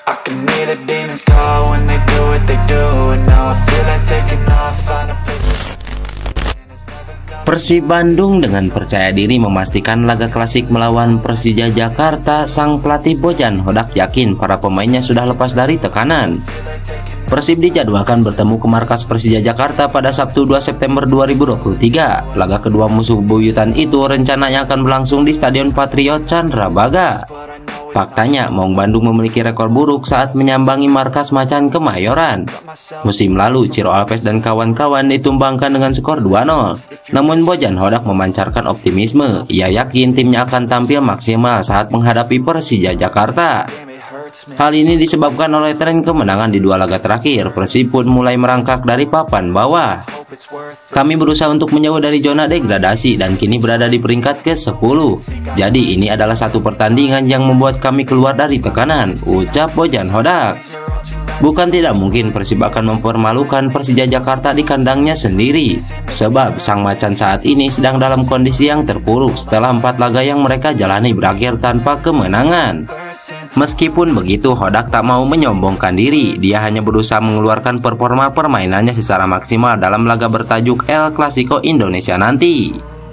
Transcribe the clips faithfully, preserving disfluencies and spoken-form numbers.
I can hear the demons call when they do what they do, and now I feel like taking off, find a place. Persib Bandung dengan percaya diri memastikan laga klasik melawan Persija Jakarta. Sang pelatih Bojan Hodak yakin para pemainnya sudah lepas dari tekanan. Persib dijadwalkan bertemu ke markas Persija Jakarta pada Sabtu dua September dua ribu dua puluh tiga. Laga kedua musuh bebuyutan itu rencananya akan berlangsung di Stadion Patriot Candrabaga. Faktanya, Maung Bandung memiliki rekor buruk saat menyambangi markas Macan Kemayoran. Musim lalu, Ciro Alves dan kawan-kawan ditumbangkan dengan skor dua nol. Namun Bojan Hodak memancarkan optimisme. Ia yakin timnya akan tampil maksimal saat menghadapi Persija Jakarta. Hal ini disebabkan oleh tren kemenangan di dua laga terakhir. Persib pun mulai merangkak dari papan bawah. Kami berusaha untuk menjauh dari zona degradasi dan kini berada di peringkat ke sepuluh. Jadi ini adalah satu pertandingan yang membuat kami keluar dari tekanan, ucap Bojan Hodak. Bukan tidak mungkin Persib akan mempermalukan Persija Jakarta di kandangnya sendiri, sebab Sang Macan saat ini sedang dalam kondisi yang terpuruk setelah empat laga yang mereka jalani berakhir tanpa kemenangan. Meskipun begitu, Hodak tak mau menyombongkan diri. Dia hanya berusaha mengeluarkan performa permainannya secara maksimal dalam laga bertajuk El Clasico Indonesia nanti.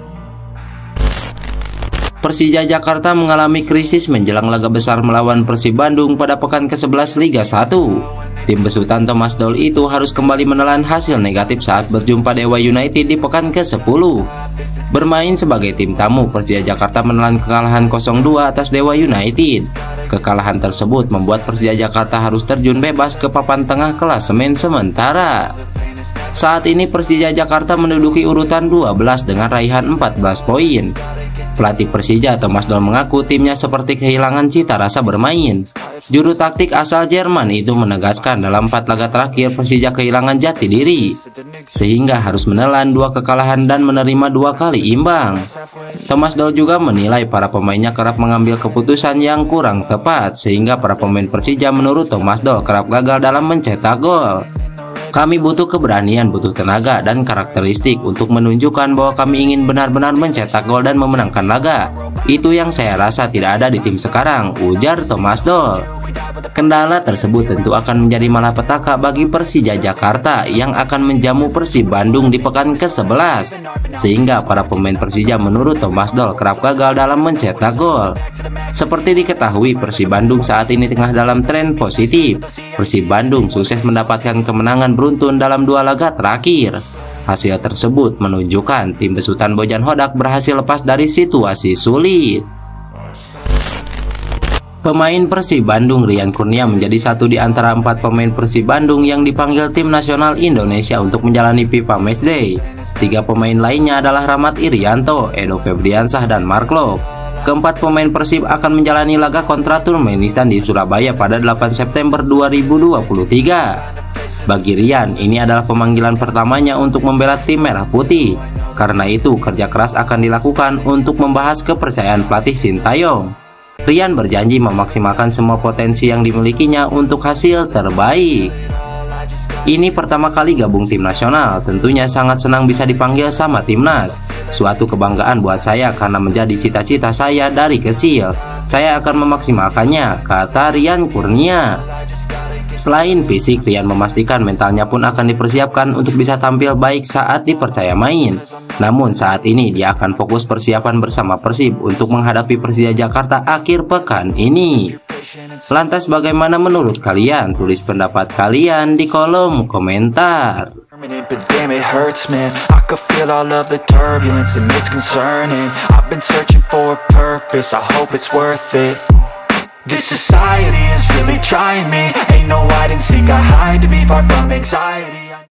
Persija Jakarta mengalami krisis menjelang laga besar melawan Persib Bandung pada pekan ke sebelas Liga satu. Tim besutan Thomas Doll itu harus kembali menelan hasil negatif saat berjumpa Dewa United di pekan ke sepuluh. Bermain sebagai tim tamu, Persija Jakarta menelan kekalahan nol dua atas Dewa United. Kekalahan tersebut membuat Persija Jakarta harus terjun bebas ke papan tengah klasemen sementara. Saat ini Persija Jakarta menduduki urutan dua belas dengan raihan empat belas poin. Pelatih Persija Thomas Doll mengaku timnya seperti kehilangan cita rasa bermain. Juru taktik asal Jerman itu menegaskan dalam empat laga terakhir Persija kehilangan jati diri, sehingga harus menelan dua kekalahan dan menerima dua kali imbang. Thomas Doll juga menilai para pemainnya kerap mengambil keputusan yang kurang tepat, sehingga para pemain Persija menurut Thomas Doll kerap gagal dalam mencetak gol. Kami butuh keberanian, butuh tenaga, dan karakteristik untuk menunjukkan bahwa kami ingin benar-benar mencetak gol dan memenangkan laga. Itu yang saya rasa tidak ada di tim sekarang, ujar Thomas Doll. Kendala tersebut tentu akan menjadi malapetaka bagi Persija Jakarta yang akan menjamu Persib Bandung di pekan ke sebelas. Sehingga para pemain Persija menurut Thomas Doll kerap gagal dalam mencetak gol. Seperti diketahui, Persib Bandung saat ini tengah dalam tren positif. Persib Bandung sukses mendapatkan kemenangan beruntun dalam dua laga terakhir. Hasil tersebut menunjukkan tim besutan Bojan Hodak berhasil lepas dari situasi sulit. Pemain Persib Bandung Rian Kurnia menjadi satu di antara empat pemain Persib Bandung yang dipanggil tim nasional Indonesia untuk menjalani FIFA Matchday. Tiga pemain lainnya adalah Rahmat Irianto, Edo Febriansah, dan Mark Lok. Keempat pemain Persib akan menjalani laga kontra Turkmenistan di Surabaya pada delapan September dua ribu dua puluh tiga. Bagi Rian, ini adalah pemanggilan pertamanya untuk membela tim Merah Putih. Karena itu, kerja keras akan dilakukan untuk membahas kepercayaan pelatih Sintayong. Rian berjanji memaksimalkan semua potensi yang dimilikinya untuk hasil terbaik. Ini pertama kali gabung tim nasional, tentunya sangat senang bisa dipanggil sama timnas. Suatu kebanggaan buat saya karena menjadi cita-cita saya dari kecil. Saya akan memaksimalkannya, kata Rian Kurnia. Selain fisik, Rian memastikan mentalnya pun akan dipersiapkan untuk bisa tampil baik saat dipercaya main. Namun saat ini dia akan fokus persiapan bersama Persib untuk menghadapi Persija Jakarta akhir pekan ini. Lantas bagaimana menurut kalian? Tulis pendapat kalian di kolom komentar. But damn, it hurts, man. I could feel all of the turbulence and it's concerning. I've been searching for a purpose, I hope it's worth it. This society is really trying me. Ain't no hide and seek, I hide to be far from anxiety.